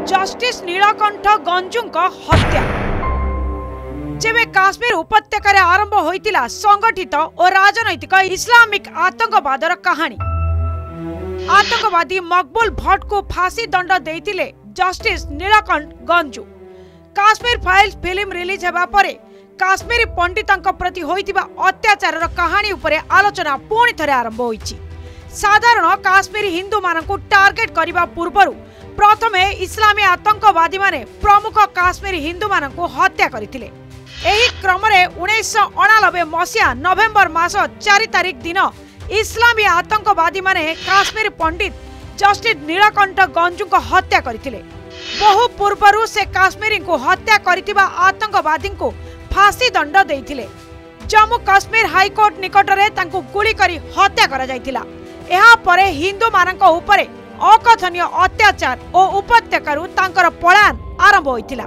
Justice Nilkanth Ganju हत्या जेबे काश्मीर उपत्यकार आरंभ होइतिला संगठित और राजनैतिक इस्लामिक आतंकवादर कहानी। आतंकवादी मकबूल भट्ट को फांसी दंड देइतिले justice Nilkanth Ganju. Kashmir files film release हेबा परे काश्मीरी पंडितंक प्रति होइतिबा अत्याचारर कहानी उपरे आलोचना पुणी थरे आरंभ होइछि। साधारण काश्मीरी हिंदू मानकु टार्गेट करिबा पूर्वरु प्रथमे इस्लामी आतंकवादी माने प्रमुख काश्मीरी हिंदू मानकु हत्या करिथिले। एही क्रमरे 1989 मसिया नवेम्बर मास 4 तारिख दिन इस्लामी आतंकवादी माने काश्मीर पंडित जस्टिस नीलकंठ गंजू को हत्या करथिले। बहु पूर्वरु से काश्मीरी को हत्या करितिबा आतंकवादी को फांसी दंड देइथिले। जम्मू काश्मीर हाईकोर्ट निकटरे तांको गुली करी हत्या करा जाइतिला। एहा परे हिंदू मानक उपरे अकथनीय अत्याचार और उपत्यकारु तांकर पलायन आरंभ होइतिला।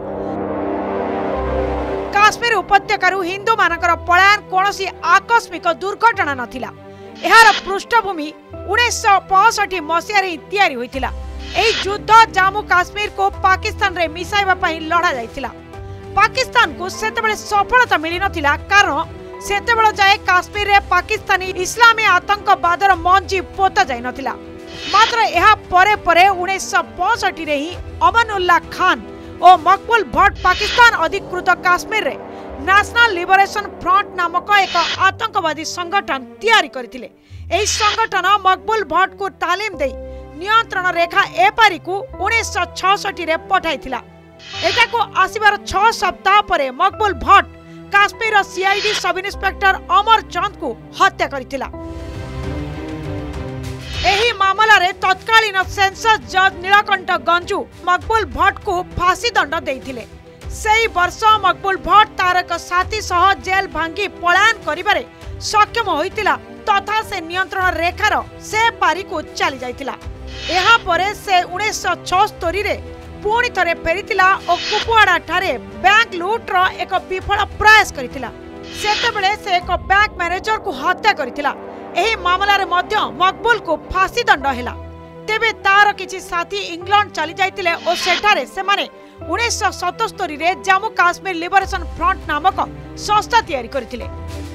काश्मीर उपत्यकारु हिंदू मानकर पलायन कोनोसी आकस्मिक दुर्घटना नथिला। एहार पृष्ठभूमि 1965 मसिया रे तैयारी होइतिला। एही युद्ध जम्मू काश्मीर को पाकिस्तान रे मिसाइबा पई लड़ा जाइतिला। पाकिस्तान को सेतेबेले सफलता मिली नथिला कारण सेतेबेले जाए काश्मीर रे पाकिस्तानी इस्लामी आतंकवादर मंजी पोता जाय नथिला। मात्र एहा परे परे 1965 रे ही अमनुल्लाह खान और मकबूल भट्ट पाकिस्तान अधिकृत काश्मीर रे नेशनल लिबरेशन फ्रंट नामक एक आतंकवादी संगठन तैयारी करथिले। एही संगठन मकबूल भट्ट को तालीम दे नियंत्रण रेखा एपारी को 1966 रे पठाइथिला। एटा को आसीबार 6 सप्ताह परे Maqbool Bhat Kashmir CID sub inspector Amar Chand को हत्या करथिला। एही मामला रे तत्कालीन सेंसस जज नीलकंठ गंजू मकबूल भट्ट को फांसी दंड देइथिले। सेही वर्ष मकबूल भट्ट तार एक साथी सह जेल भांगी पलायन करिबारे सक्षम होइतिला तथा से नियंत्रण रेखार से पारी को चली जाइतिला। एहा परे से 1976 रे पुणी थरे फेरितिला और कुपवाड़ा ठारे बैंक लूट्र एक विफल प्रयास करितिला। सेतेबेले से एक बैंक मैनेजर को हत्या करितिला। एही मामला रे मध्य मकबूल को फांसी दंड हेला। तेबे तार किछि साथी इंग्लैंड चली जाइतिले और सेठारे से माने 1977 रे जम्मू काश्मीर लिबरेशन फ्रंट नामक संस्था तैयारी करथिले।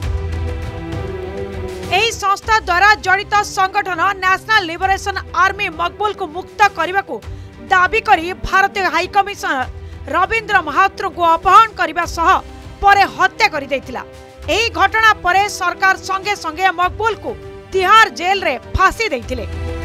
एही संस्था द्वारा जड़ित संगठन नेशनल लिबरेशन आर्मी मकबूल को मुक्त करने को दाबी करी भारतीय हाई कमिशनर रविंद्र महात्र को अपहरण करने सह परे हत्या कर देइतिला। एही घटना परे सरकार संगे संगे मकबूल को तिहार जेल रे फांसी देइतिले।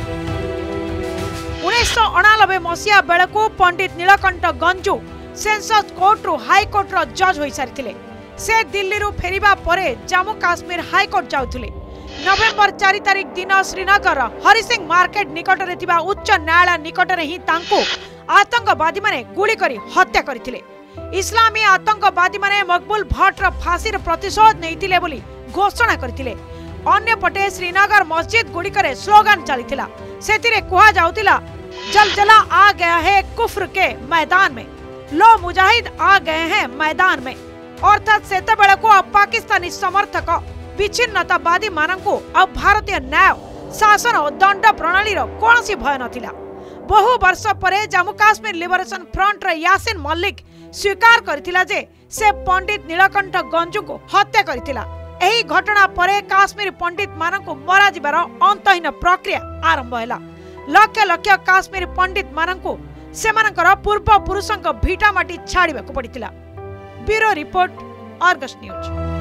1989 मसिया बेलको पंडित नीलकंठ गंजू सेंसस कोर्ट रु हाई कोर्ट रो जज होई सारिथिले। से दिल्ली रु फेरिबा परे जम्मू काश्मीर हाई कोर्ट जाउथिले। नवेम्बर 4 तारिख दिन श्रीनगर हरिसिंह मार्केट निकटरे थिबा उच्च न्यायालय निकटरे ही तांको आतंकवादी माने गुली करी हत्या करथिले। इस्लामी आतंकवादी माने मकबूल भट्ट फांसी प्रतिशोध नैतिले बोली घोषणा करथिले। अन्य पटे श्रीनगर मस्जिद गुड़िकरे स्लोगान चलीथिला। सेतिरे कुहा जाउतिला जलजला आ गया है कुफ्र के मैदान में, लो मुजाहिद आ गए हैं मैदान में। अर्थात सेतेबेले को पाकिस्तानी समर्थक विच्छिन्नतावादी मानकु अब भारतीय न्याय शासन और दंड प्रणाली कौनसी भय नथिला। बहु वर्ष परे जम्मू काश्मीर लिबरेशन फ्रंट रे यासिन मल्लिक स्वीकार करथिला जे से पंडित नीलकंठ गंजू को हत्या करथिला। एही घटना परे काश्मीर पंडित मानकु मरा जिबार अंतहीन प्रक्रिया आरंभ हैला। लक्ष लक्ष काश्मीर पंडित मानकु सेमानकर पूर्व पुरुषक भिटा माटी छाड़िबाकु पड़ितिला। Bureau report, Argus news.